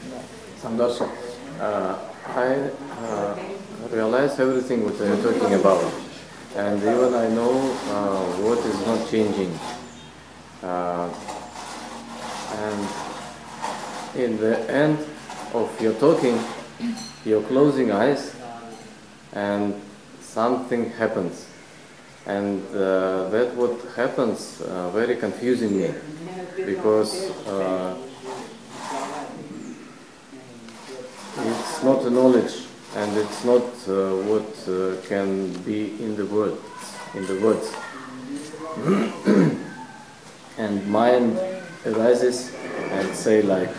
Samdarshi, I realize everything what you're talking about, and even I know what is not changing. And in the end of your talking, you're closing eyes, and something happens. And that what happens very confusing me, because it's not a knowledge, and it's not what can be in the words. And mind arises and say like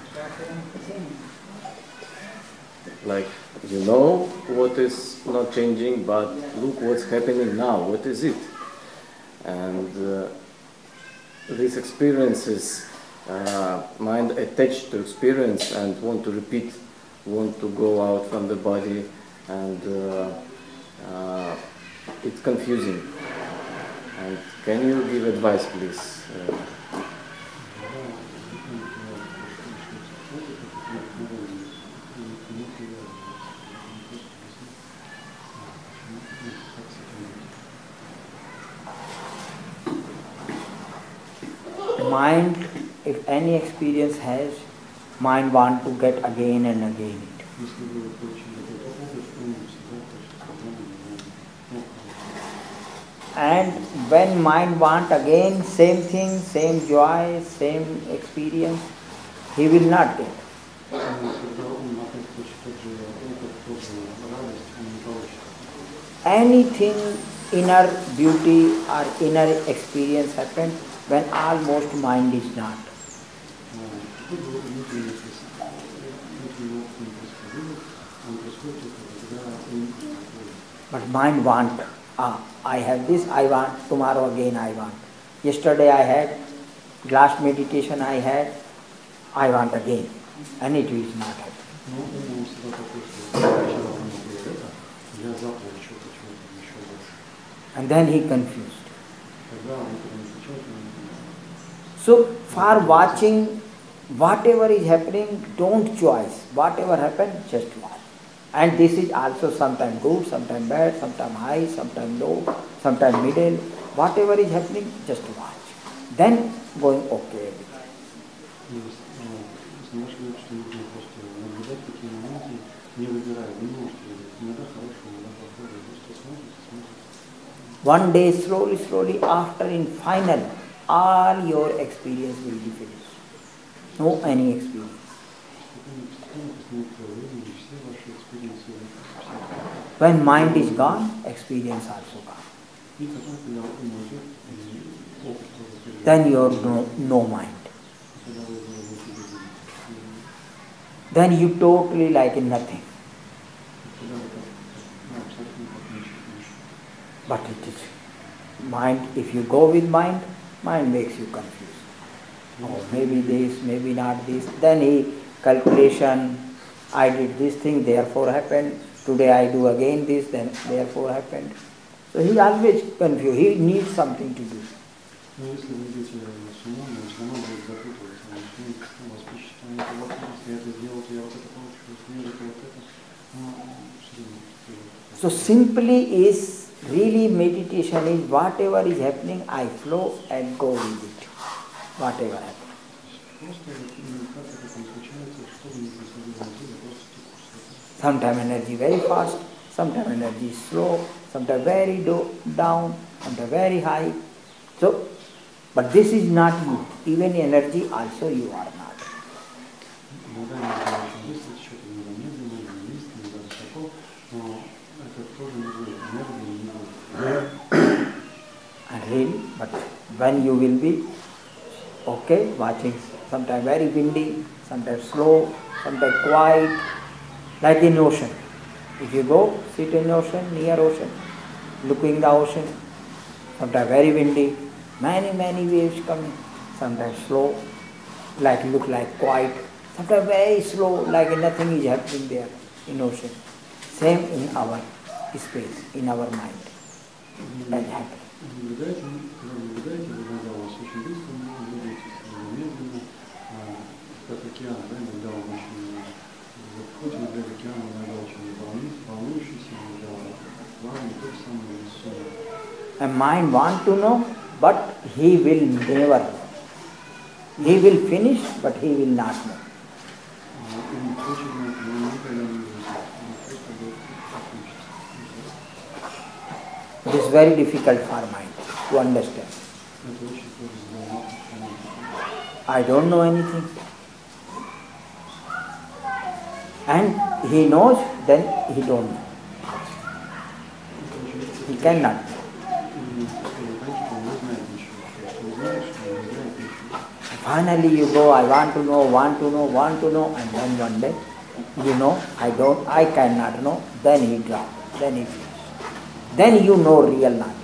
you know what is not changing, but look what's happening now. What is it? And this experience is mind attached to experience and want to repeat, want to go out from the body, and it's confusing. And can you give advice, please? Mind, if any experience has, mind want to get again and again it. And when mind want again, same thing, same joy, same experience, he will not get. Anything inner beauty or inner experience happens when almost mind is not. But mind want, I have this, I want, tomorrow again I want. Yesterday I had, last meditation I want again. And it is not happening. And then he confused. So for watching whatever is happening, don't choice. Whatever happens, just watch. And this is also sometimes good, sometimes bad, sometimes high, sometimes low, sometimes middle. Whatever is happening, just watch. Then going okay. One day, slowly, after in final, all your experience will be finished. No any experience. When mind is gone, experience also gone. Then you have no mind. Then you totally like nothing. But it is mind, if you go with mind, mind makes you confused. Oh, maybe this, maybe not this. Then he calculation, I did this thing, therefore happened. Today I do again this, then therefore happened. So he always confused. He needs something to do. So simply is, really meditation is whatever is happening, I flow and go with it. Whatever happens. Sometimes energy very fast, sometimes energy is slow, sometimes very down, sometimes very high. So, but this is not you. Even energy also you are not. And really, but when you will be okay, watching, sometimes very windy, sometimes slow, sometimes quiet, like in ocean. If you go, sit in ocean, near ocean, looking the ocean, sometimes very windy, many waves coming, sometimes slow, like look like quiet, sometimes very slow, like nothing is happening there in ocean. Same in our space, in our mind. That happens. как океан, да, иногда он очень A mind wants to know, but he will never know. He will finish, but he will not know. It is very difficult for mind to understand. I don't know anything. And he knows, then he don't know. He cannot. Finally you go, I want to know, and then one day, you know, I cannot know, then he drops, then he finishes. Then you know real knowledge.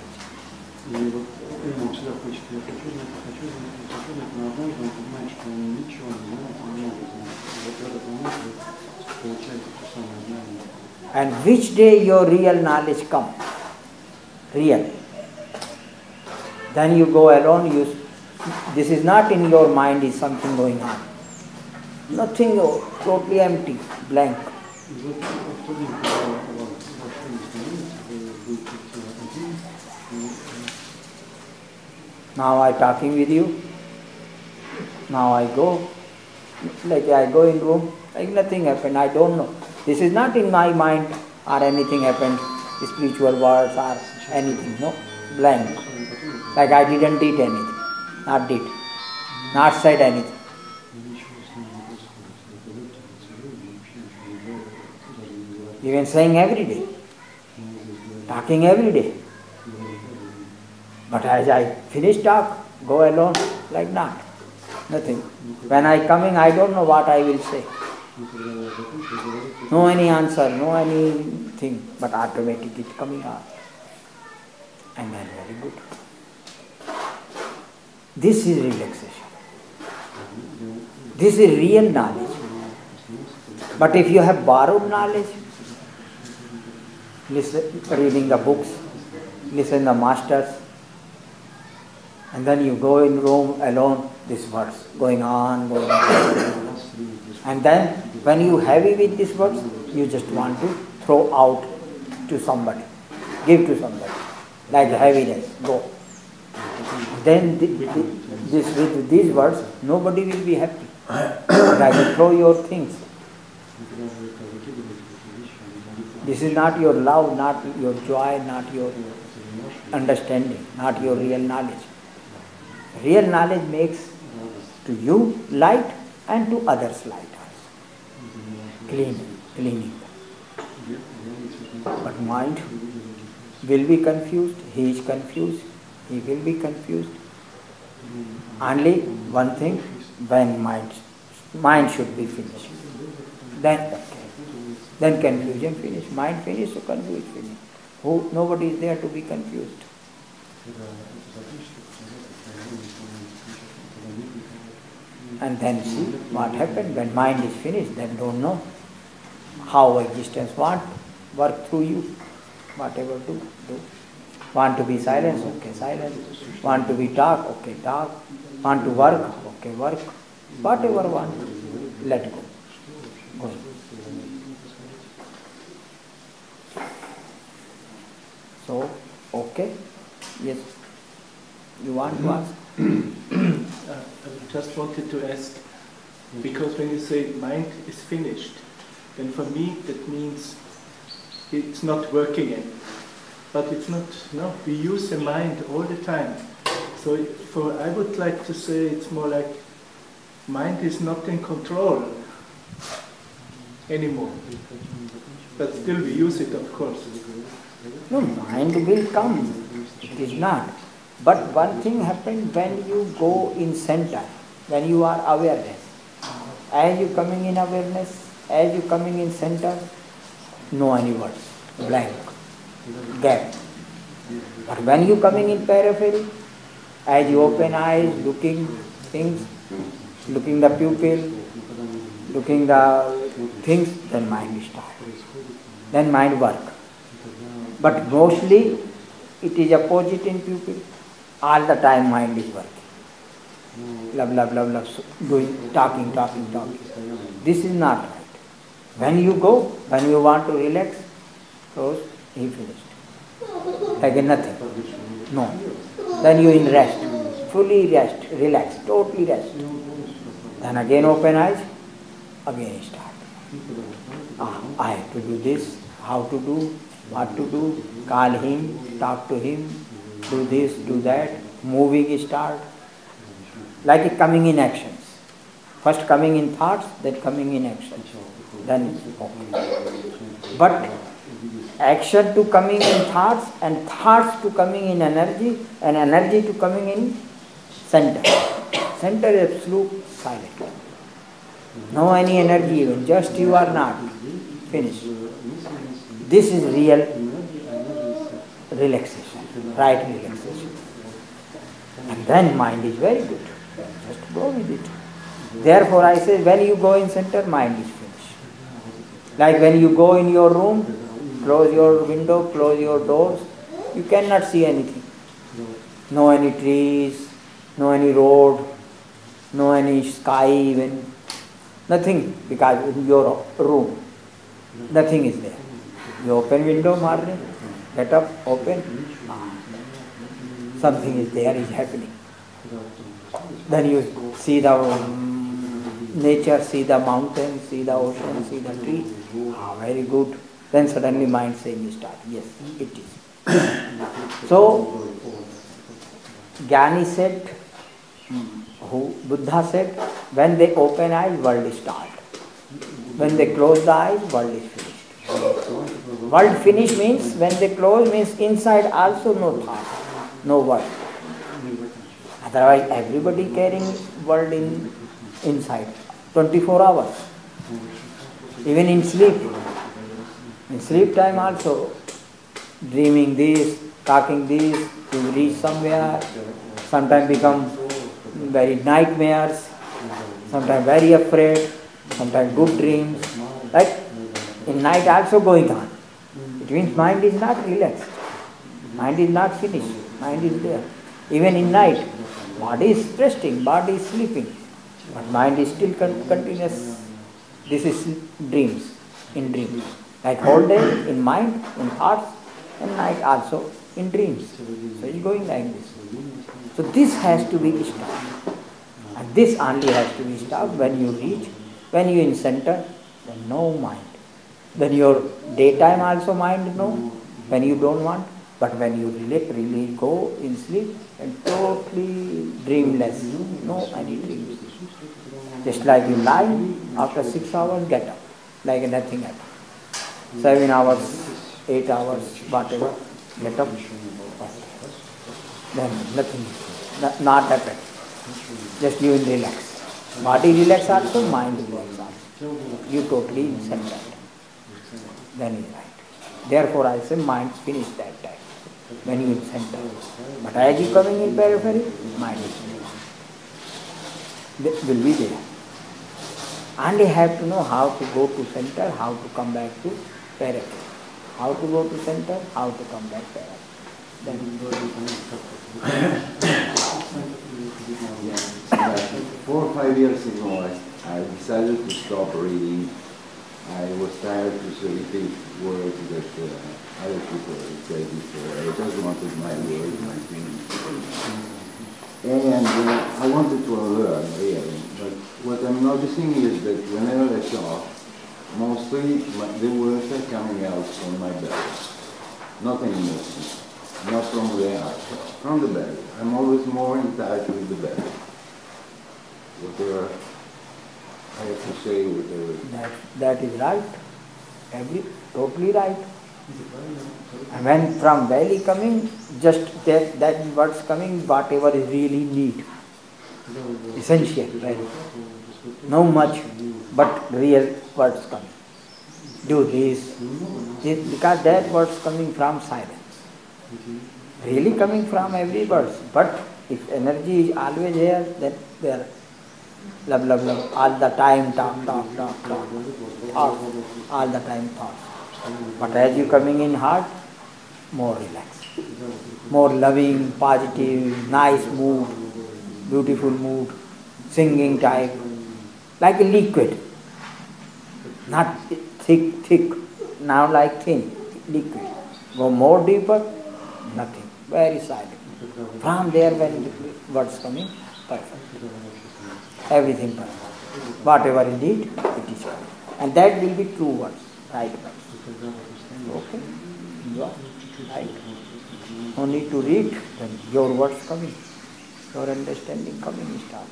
And which day your real knowledge comes? Real. Then you go alone, this is not in your mind, is something going on. Nothing, totally empty, blank. Now I talking with you. Now I go, like I go in room, like nothing happened, I don't know. This is not in my mind or anything happened, spiritual words or anything, no, blank. Like I didn't eat anything, not said anything. Even saying every day, talking every day. But as I finish talk, go alone, like not, nothing. When I coming, I don't know what I will say. No any answer, no anything, but automatic it coming out. And then very good. This is relaxation. This is real knowledge. But if you have borrowed knowledge, listen, reading the books, listen the masters, and then you go in room alone, this verse going on. And then when you heavy with this verse, you just want to throw out to somebody, give to somebody, like heaviness, go. Then with these words, nobody will be happy. Like you throw your things. This is not your love, not your joy, not your understanding, not your real knowledge. Real knowledge makes to you light and to others light also. Cleaning. But mind will be confused, he is confused, he will be confused. Only one thing, when mind should be finished. Then confusion finish. Mind finished, so confusion finish. Nobody is there to be confused. And then see what happened when mind is finished, then don't know how existence work through you, whatever do. Want to be silent, okay, silence. Want to be talk, okay, talk. Want to work, okay, work. Whatever want, let go. Go. So, okay, yes. You want to ask? I just wanted to ask, because when you say mind is finished, then for me that means it's not working anymore. But it's not, no, we use the mind all the time. So I would like to say it's more like mind is not in control anymore. But still we use it, of course. No, mind will come. It is not. But one thing happens when you go in center, when you are awareness. As you coming in awareness, as you coming in center, no any words, blank, gap. But when you coming in periphery, as you open eyes, looking things, looking the pupil, looking the things, then mind starts. Then mind work. But mostly it is opposite in pupil. All the time mind is working. Love, doing, talking. This is not right. When you go, when you want to relax, close, he finished. Like nothing. No. Then you in rest, fully rest, relax, totally rest. Then again open eyes, again start. I have to do this, how to do, what to do, call him, talk to him, do this, do that, moving start. Like coming in actions. First coming in thoughts, then coming in actions. Then okay. But action to coming in thoughts, and thoughts to coming in energy, and energy to coming in center. Center is absolute silent. No any energy even, just you are not. Finished. This is real relaxation, right relaxation. And then mind is very good. Just go with it. Therefore I say, when you go in center, mind is finished. Like when you go in your room, close your window, close your doors, you cannot see anything. No any trees, no any road, no any sky even, nothing, because in your room, nothing is there. You open window morning, get up, open, something is there, is happening. Then you see the nature, see the mountain, see the ocean, see the tree. Very good. Then suddenly mind saying start. Yes, it is. So, Jnani said, Buddha said, when they open eyes, world is start. When they close the eyes, world is finished. World finish means, when they close means inside also no thought, no word. Otherwise everybody carrying world inside, 24 hours. Even in sleep. In sleep time also, dreaming this, talking this, to reach somewhere, sometimes become very nightmares, sometimes very afraid, sometimes good dreams. Like in night also going on. It means mind is not relaxed. Mind is not finished. Mind is there. Even in night, body is resting, body is sleeping, but mind is still continuous. This is dreams, in dreams. Like whole day in mind, in thoughts, and night also in dreams. So it's going like this. So this has to be stopped. And this only has to be stopped when you reach, when you in center, then no mind. Then your daytime also mind no, when you don't want. But when you really go in sleep and totally dreamless, no any dreams. Just like you lie, after 6 hours get up, like nothing happened. 7 hours, 8 hours, whatever, get up. Then nothing, not happen. Just you will relax. Body relax also, mind relax also. You totally in center. Then is right. Therefore I say mind finish that time. When you in center. But as you coming in periphery, mind is finished. That will be there. And you have to know how to go to center, how to come back to periphery. How to go to center, how to come back periphery. Then 4 or 5 years ago, I decided to stop reading. I was tired to repeat words that other people had said before. I just wanted my words, my feelings. And I wanted to learn, really. But what I'm noticing is that whenever I talk, mostly the words are coming out from my belly. Not anymore. Not from the heart. From the belly. I'm always more in touch with the belly. Whatever I have to say, whatever. That is right. Totally right. And when from belly coming, just that words coming, whatever is really need. Essential, right? No much, but real words coming. Do this, because that words coming from silence. Really coming from every word. But if energy is always here, then there love, love, love, all the time talk, thoughts, all the time thoughts. But as you coming in heart, more relaxed, more loving, positive, nice mood, beautiful mood, singing type, like a liquid, not thick, now like thin, liquid. Go more deeper, nothing, very silent, From there when the words coming, perfect. Everything perfect. Whatever you need, it is coming. And that will be true words, right words. Okay? Enjoy. Right? No need to read, then your words coming. Your understanding coming start.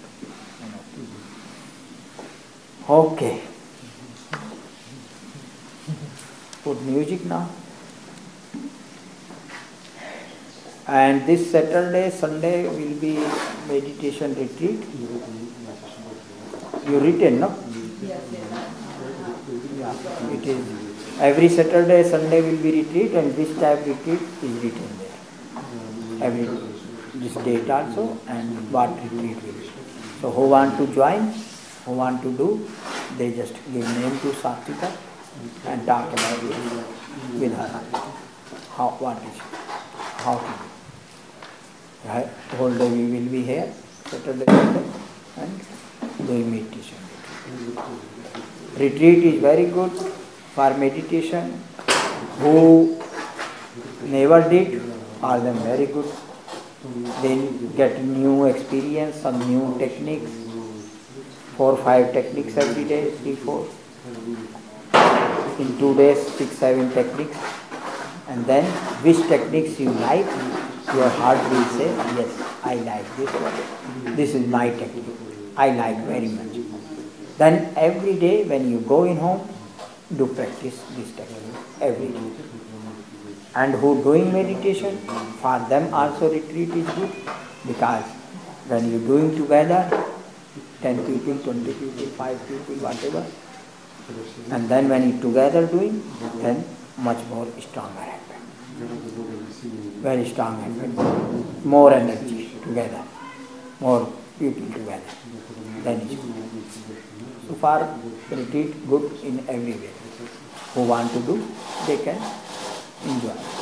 Okay. Put music now. And this Saturday, Sunday will be meditation retreat. You written, no? Yeah, it is. Every Saturday, Sunday will be retreat, and this type retreat is written there. Every this date also, and what retreat will be. So who want to join, who want to do, they just give name to Satvika and talk about it with her. How, what is, how to do. Right? Whole day we will be here, Saturday, Sunday, and doing meditation. Retreat is very good for meditation. Who never did, are them very good. They get new experience, some new techniques, 4 or 5 techniques every day, 3 4. In 2 days, 6 7 techniques. And then which techniques you like, your heart will say, yes, I like this one. This is my technique. I like very much. Then every day when you go in home, do practice this technique every day. And who doing meditation, for them also retreat is good, because when you doing together, 10 people, 20 people, 5 people, whatever, and then when you together doing, then much more stronger happen. Very strong happen. More energy together, more people together. Then it's good. So far, retreat good in every way. Who want to do, they can enjoy.